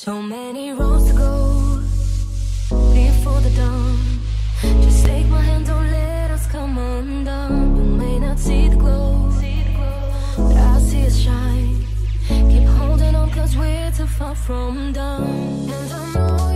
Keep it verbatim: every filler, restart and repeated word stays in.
So many roads to go before the dawn. Just take my hand, don't let us come undone. You may not see the glow, but I see it shine. Keep holding on, cause we're too far from done. And I know